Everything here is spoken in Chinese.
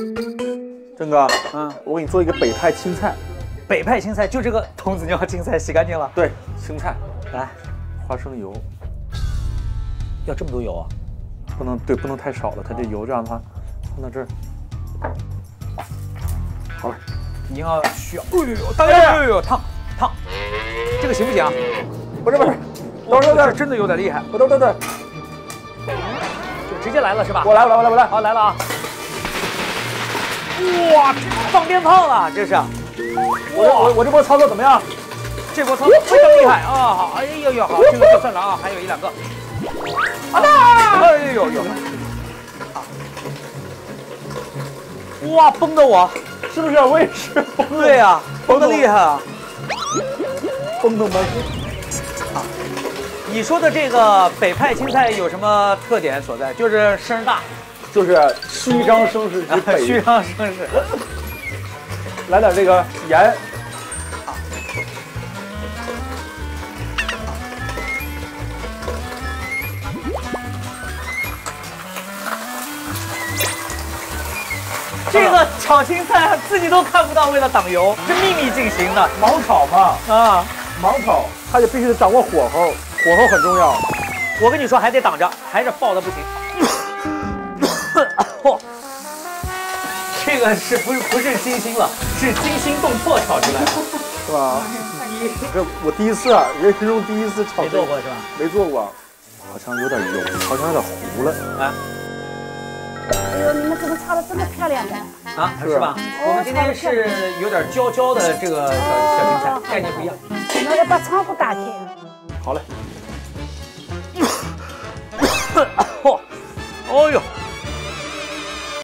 郑哥，我给你做一个北派青菜。 北派青菜就这个童子尿青菜，洗干净了。 对，青菜。 来， 花生油。 要这么多油啊？ 不能太少了，它这油这样的话，放到这儿。好了， 一定要需要。哎呦，烫！这个行不行啊？ 不是，等会真的有点厉害。 等，就直接来了是吧？ 我来。 好，来了啊！哇，放鞭炮了，这是。 我这波操作怎么样？ 这波操作非常厉害啊！好，哎呦，好，这个就算了啊，还有1、2个。哎呦，哇，崩的我， 是不是？我也是崩的。 对呀，崩的厉害啊！ 崩的吗？ 你说的这个北派青菜有什么特点所在？就是声大， 就是虚张声势之北。 虚张声势。 来点这个盐。 这个炒青菜自己都看不到，为了挡油，是秘密进行的， 盲炒嘛。盲炒，它也必须得掌握火候，火候很重要。 我跟你说，还得挡着，还是爆的不行。这个是不是精心了？是惊心动魄炒出来的， 是吧？这我第一次啊，人生中第一次炒。 没做过是吧？ 没做过，好像有点油，好像有点糊了。 啊。 哎呦，你们怎么炒的这么漂亮的？ 啊，是吧？我们今天是有点焦的这个小青菜，概念不一样。 那要把窗户打开。 好嘞。 哦呦，